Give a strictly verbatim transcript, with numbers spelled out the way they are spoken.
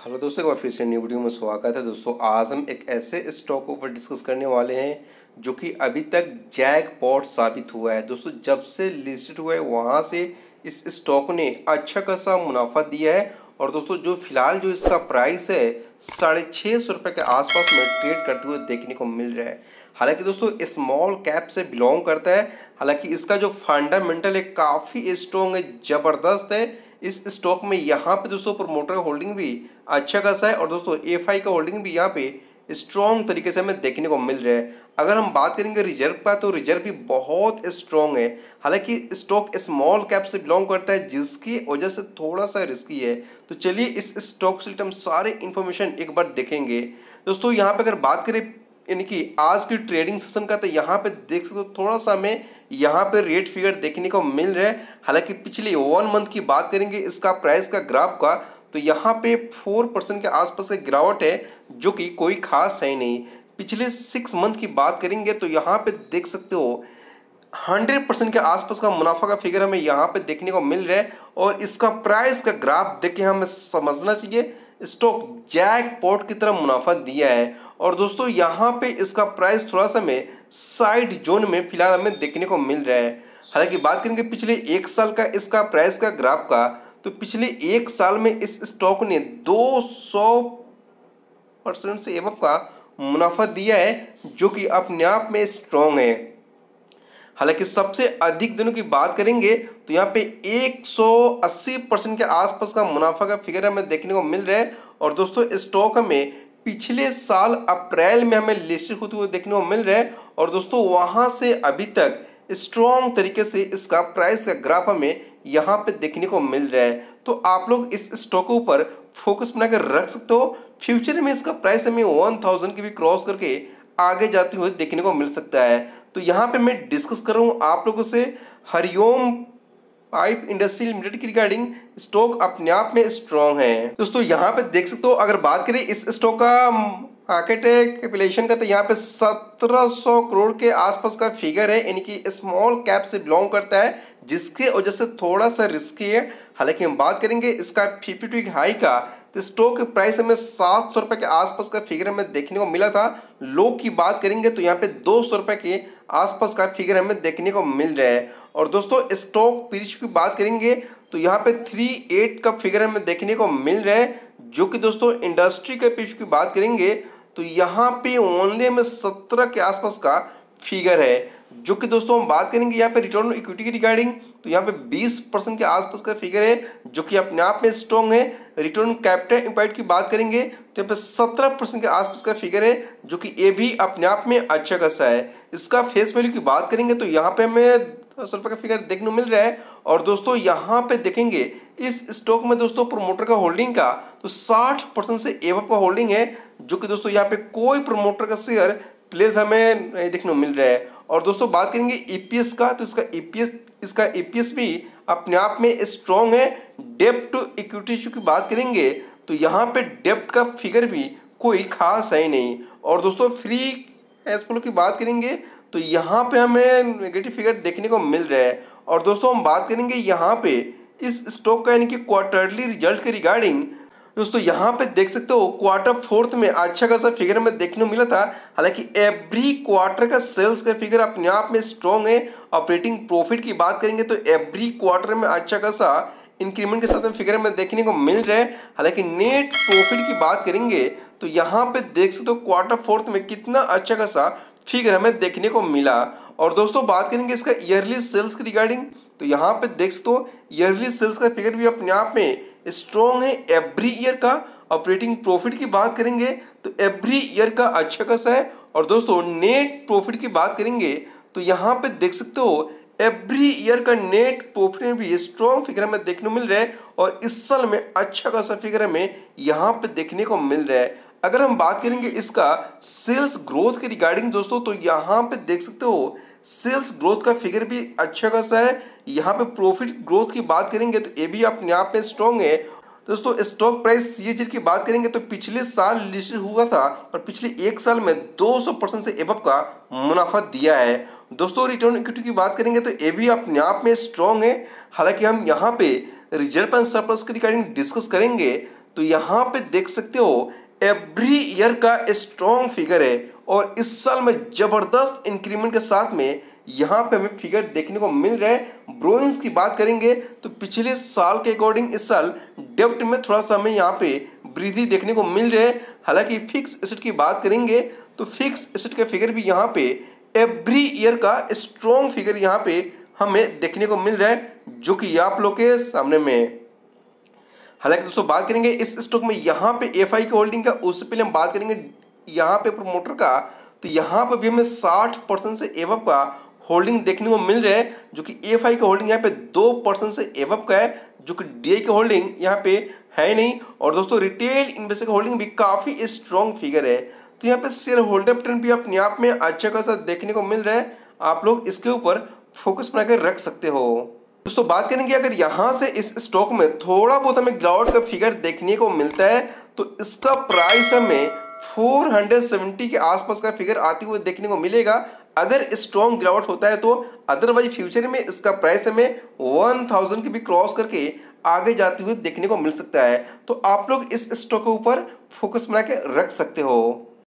Hello दोस्तों, एक बार फिर से न्यू वीडियो में स्वागत है। दोस्तों आज हम एक ऐसे स्टॉक ऊपर डिस्कस करने वाले हैं जो कि अभी तक जैकपॉट साबित हुआ है। दोस्तों जब से लिस्टेड हुआ है वहाँ से इस स्टॉक ने अच्छा खासा मुनाफा दिया है और दोस्तों जो फिलहाल जो इसका प्राइस है साढ़े छः सौ रुपये के आसपास में ट्रेड करते हुए देखने को मिल रहा है। हालांकि दोस्तों स्मॉल कैप से बिलोंग करता है, हालांकि इसका जो फंडामेंटल है काफ़ी स्ट्रॉन्ग है, ज़बरदस्त है। इस स्टॉक में यहाँ पे दोस्तों प्रोमोटर का होल्डिंग भी अच्छा खासा है और दोस्तों एफ आई का होल्डिंग भी यहाँ पे स्ट्रॉन्ग तरीके से हमें देखने को मिल रहा है। अगर हम बात करेंगे रिजर्व का तो रिजर्व भी बहुत स्ट्रॉन्ग है। हालांकि स्टॉक स्मॉल कैप से बिलोंग करता है जिसकी वजह से थोड़ा सा रिस्की है। तो चलिए इस स्टॉक से हम सारे इन्फॉर्मेशन एक बार देखेंगे। दोस्तों यहाँ पे अगर बात करें यानी कि आज की ट्रेडिंग सेशन का, तो यहाँ पे देख सकते हो थोड़ा सा हमें यहाँ पे रेट फिगर देखने को मिल रहा है। हालांकि पिछले वन मंथ की बात करेंगे इसका प्राइस का ग्राफ का, तो यहाँ पे फोर परसेंट के आसपास की गिरावट है जो कि कोई खास है नहीं। पिछले सिक्स मंथ की बात करेंगे तो यहाँ पे देख सकते हो हंड्रेड परसेंट के आसपास का मुनाफा का फिगर हमें यहाँ पे देखने को मिल रहा है और इसका प्राइस का ग्राफ देख के हमें समझना चाहिए स्टॉक जैकपॉट की तरह मुनाफा दिया है। और दोस्तों यहाँ पे इसका प्राइस थोड़ा सा में साइड जोन में फिलहाल हमें देखने को मिल रहा है। हालांकि बात करेंगे पिछले एक साल का इसका प्राइस का ग्राफ का, तो पिछले एक साल में इस स्टॉक ने दो सौ परसेंट से एबव का मुनाफा दिया है जो कि अपने आप में स्ट्रॉन्ग है। हालांकि सबसे अधिक दिनों की बात करेंगे तो यहाँ पे एक सौ अस्सी परसेंट के आसपास का मुनाफा का फिगर हमें देखने को मिल रहा है। और दोस्तों स्टॉक हमें पिछले साल अप्रैल में हमें लिस्टेड होते हुए देखने को मिल रहा है और दोस्तों वहां से अभी तक स्ट्रॉन्ग तरीके से इसका प्राइस का ग्राफ हमें यहाँ पे देखने को मिल रहा है। तो आप लोग इस स्टॉक के ऊपर फोकस बनाकर रख सकते हो। फ्यूचर में इसका प्राइस हमें वन थाउजेंड की भी क्रॉस करके आगे जाते हुए देखने को मिल सकता है। तो यहाँ पे मैं डिस्कस कर रहा हूँ आप लोगों से हरिओम पाइप इंडस्ट्री लिमिटेड की रिगार्डिंग स्टॉक अपने आप में स्ट्रॉन्ग है। दोस्तों यहाँ पे देख सकते हो, अगर बात करें इस स्टॉक का मार्केट कैपिटलाइजेशन का, तो यहाँ पे सत्रह सौ करोड़ के आसपास का फिगर है, यानी कि स्मॉल कैप से बिलोंग करता है जिसके वजह से थोड़ा सा रिस्की है। हालांकि हम बात करेंगे इसका फिफ्टी टू हाई का, तो स्टॉक के प्राइस हमें सात सौ रुपये के आसपास का फिगर हमें देखने को मिला था। लो की बात करेंगे तो यहाँ पे दो सौ रुपये के आसपास का फिगर हमें देखने को मिल रहा है। और दोस्तों स्टॉक पीरियड की बात करेंगे तो यहाँ पे थ्री एट का फिगर हमें देखने को मिल रहा है, जो कि दोस्तों इंडस्ट्री के पीरियड की बात करेंगे तो यहाँ पे ओनली में सत्रह के आसपास का फिगर है। जो कि दोस्तों हम बात करेंगे यहाँ पे रिटर्न ऑन इक्विटी की रिगार्डिंग, तो यहाँ पे बीस परसेंट के आसपास का फिगर है जो कि अपने आप में स्ट्रॉन्ग है। रिटर्न कैपिटल एम्प्लॉयड की बात करेंगे तो यहाँ पे सत्रह परसेंट के आसपास का फिगर है जो कि ये भी अपने आप में अच्छा खासा है। इसका फेस वैल्यू की बात करेंगे तो यहाँ पे हमें दस रुपये का फिगर देखने को मिल रहा है। और दोस्तों यहाँ पे देखेंगे इस स्टॉक में दोस्तों प्रोमोटर का होल्डिंग का तो साठ परसेंट से एबव का होल्डिंग है, जो कि दोस्तों यहाँ पे कोई प्रोमोटर का शेयर प्लेस हमें नहीं देखने को मिल रहा है। और दोस्तों बात करेंगे ईपीएस का, तो इसका ईपीएस इसका ईपीएस भी अपने आप में स्ट्रॉन्ग है। डेप्ट टू इक्विटी की बात करेंगे तो यहाँ पे डेप्ट का फिगर भी कोई खास है नहीं। और दोस्तों फ्री कैश फ्लो की बात करेंगे तो यहाँ पे हमें नेगेटिव फिगर देखने को मिल रहा है। और दोस्तों हम बात करेंगे यहाँ पे इस स्टॉक का यानी कि क्वार्टरली रिजल्ट के रिगार्डिंग, दोस्तों यहाँ पे देख सकते हो क्वार्टर फोर्थ में अच्छा खासा फिगर हमें देखने को मिला था। हालांकि एवरी क्वार्टर का सेल्स का फिगर अपने आप में स्ट्रॉन्ग है। ऑपरेटिंग प्रॉफिट की बात करेंगे तो एवरी क्वार्टर में अच्छा खासा इंक्रीमेंट के साथ में फिगर हमें देखने को मिल रहा है। हालांकि नेट प्रॉफिट की बात करेंगे तो यहाँ पे देख सकते हो क्वार्टर फोर्थ में कितना अच्छा खासा फिगर हमें देखने को मिला। और दोस्तों बात करेंगे इसका ईयरली सेल्स की रिगार्डिंग, तो यहाँ पे देख सकते हो ईयरली सेल्स का फिगर भी अपने आप में स्ट्रॉन्ग है एवरी ईयर का। ऑपरेटिंग प्रॉफिट की बात करेंगे तो एवरी ईयर का अच्छा खासा है। और दोस्तों नेट प्रॉफिट की बात करेंगे तो यहाँ पे देख सकते हो एवरी ईयर का नेट प्रॉफिट में भी स्ट्रॉन्ग फिगर हमें देखने को मिल रहा है और इस साल में अच्छा खासा फिगर हमें यहाँ पे देखने को मिल रहा है। अगर हम बात करेंगे इसका सेल्स ग्रोथ के रिगार्डिंग दोस्तों, तो यहाँ पे देख सकते हो सेल्स ग्रोथ का फिगर भी अच्छा खासा है। यहाँ पे प्रॉफिट ग्रोथ की बात करेंगे तो ये भी अपने आप में स्ट्रॉन्ग है। दोस्तों स्टॉक प्राइस सीएजी की बात करेंगे तो पिछले साल लिस्टेड हुआ था और पिछले एक साल में दो सौ परसेंट से एबव का मुनाफा दिया है। दोस्तों रिटर्न इक्विटी की बात करेंगे तो ये भी अपने आप में स्ट्रॉन्ग है। हालांकि हम यहाँ पे रिजर्व एंड सरप्लस के रिगार्डिंग डिस्कस करेंगे तो यहाँ पे देख सकते हो एवरी ईयर का स्ट्रॉन्ग फिगर है और इस साल में जबरदस्त इंक्रीमेंट के साथ में यहाँ पे हमें फिगर देखने को मिल रहा है। ब्रोइंग्स की बात करेंगे तो पिछले साल के अकॉर्डिंग इस साल डेप्थ में थोड़ा सा हमें यहाँ पे वृद्धि देखने को मिल रहा है। हालांकि फिक्स एसेट की बात करेंगे तो फिक्स एसेट का फिगर भी यहाँ पे एवरी ईयर का स्ट्रॉन्ग फिगर यहाँ पे हमें देखने को मिल रहा है, जो कि आप लोग के सामने में है। हालांकि दोस्तों बात करेंगे इस स्टॉक में यहाँ पे एफ आई की होल्डिंग का, उससे पहले हम बात करेंगे यहाँ पे प्रमोटर का, तो यहाँ पे भी हमें साठ परसेंट से एवब का होल्डिंग देखने को मिल रहा है, जो कि एफ आई का होल्डिंग यहाँ पे दो परसेंट से एवब का है, जो कि डी आई का होल्डिंग यहाँ पे है नहीं। और दोस्तों रिटेल इन्वेस्टर का होल्डिंग भी काफ़ी स्ट्रॉन्ग फिगर है, तो यहाँ पे शेयर होल्डर पैटर्न भी अपने आप में अच्छा खासा देखने को मिल रहा है। आप लोग इसके ऊपर फोकस बनाकर रख सकते हो। दोस्तों बात करेंगे अगर यहाँ से इस स्टॉक में थोड़ा बहुत हमें गिरावट का फिगर देखने को मिलता है तो इसका प्राइस हमें चार सौ सत्तर के आसपास का फिगर आते हुए देखने को मिलेगा अगर स्ट्रॉन्ग गिरावट होता है तो। अदरवाइज फ्यूचर में इसका प्राइस हमें एक हज़ार की भी क्रॉस करके आगे जाते हुए देखने को मिल सकता है। तो आप लोग इस स्टॉक के ऊपर फोकस बना के रख सकते हो।